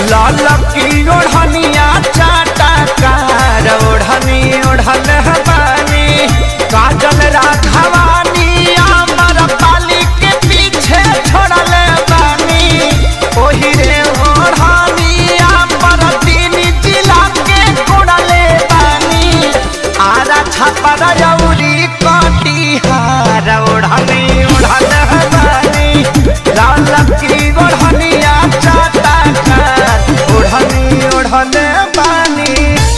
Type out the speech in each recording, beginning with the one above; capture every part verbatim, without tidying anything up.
लाल की ओढ़निया चाटा कार ओढ़नी ओढ़ल बानी काजल राघवानी अमर पाली के पीछे छोड़ल बानी ओही रे ओढ़निया पर तीन जिला के कोड़ल बानी आरा छापर जौरी कटिहार ओढ़नी ओढ़ल बानी लाल की ओढ़निया चाटा कार ओढ़नी ओढ़ल बानी।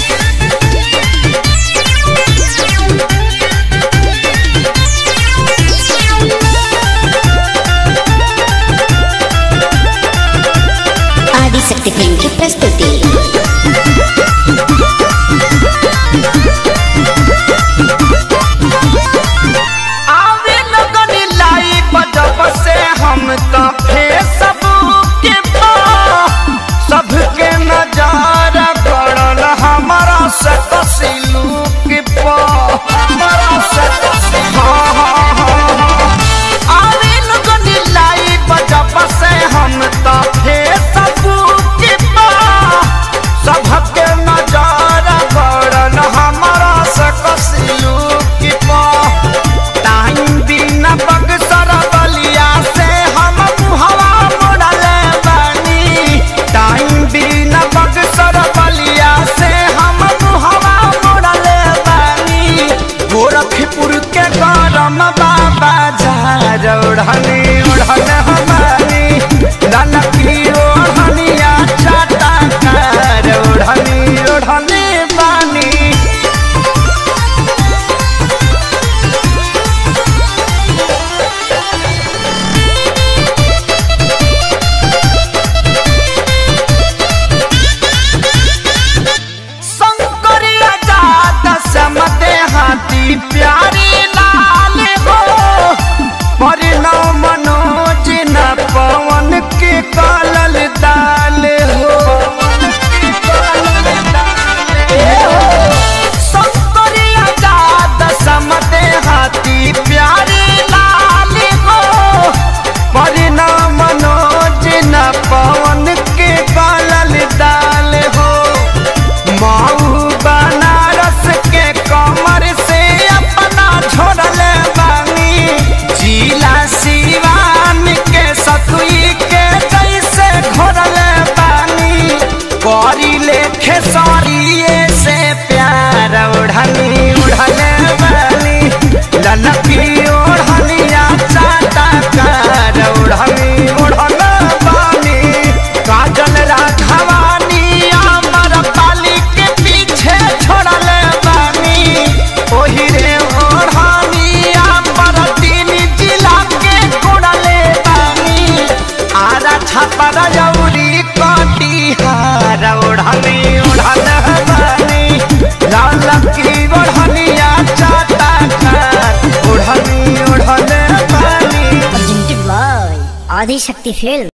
आदिशक्ति फिल्म की प्रस्तुति। आवे लगन लाइव जब से हम तो फेसबुक पे सबके नजर पड़ल हमारा से कसिलुक पे हमारा से हाँ हाँ हाँ आवे लगन लाइव जब से हम तो फेसबुक पे सबके नजर पड़ल हमारा से कसिलुक पे टाइम दिन बक्सर बलिया से हम मुहवा मोड़ल बानी टाइम दिन बक्सर बलिया से हम मुहवा मोड़ल बानी गोरखपुर के गरम बाबा झार ओढ़नी ओढ़ल हमारी लाल की ओढ़निया चाटा कार ओढ़नी ओढ़ले बानी। शंकरिया जात समते हाथी प्यारी लाल हो परिणव मनोज न पवन के कालल दाल हो शंकरिया जात समते हाथी प्यारी लाल हो परिणव मनोज न पवन के कालल दाल हो माऊ बनारस के कमर से अपना छोड़ल बानी जिला सिवान के सतुई के जैसे घोरल बानी करी लेखे सरिये से प्यार ओढ़नी उड़ल बानी ललकी ओढ़निया चाटा कार ओढ़नी ओढ़ल बानी काजल राघवानी अमर पाली के पीछे छोड़ल बानी ओही रे ओढ़निया पर तीन जिला के कोड़ल बानी आरा छापर जौरी कटिहार ओढ़नी ओढ़ल बानी लाल की ओढ़निया चाटा कार ओढ़नी ओढ़ल बानी। आदिशक्ति फिल्म।